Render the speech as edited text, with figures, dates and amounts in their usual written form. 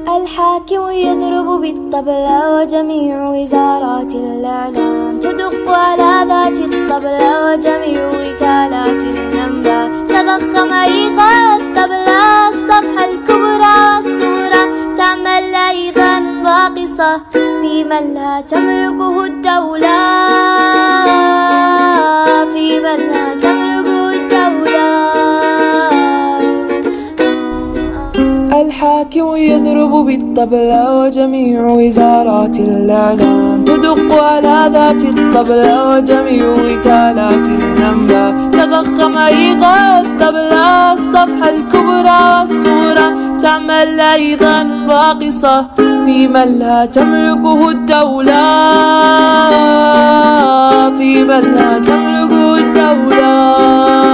الحاكم يضرب بالطبلة وجميع وزارات الإعلام تدق على ذات الطبلة وجميع وكالات الأنباء تضخم إيقاع الطبلة الصفحة الكبرى والصورة تعمل أيضا راقصة في من لا تملكه الدولة في من لا تملكه الدولة. الحاكم يضرب بالطبلة وجميع وزارات الإعلام تدق على ذات الطبلة وجميع وكالات الأنباء تضخم إيقاع الطبلة الصفحة الكبرى والصورة تعمل أيضا راقصة في من لا تملكه الدولة في من لا تملكه الدولة.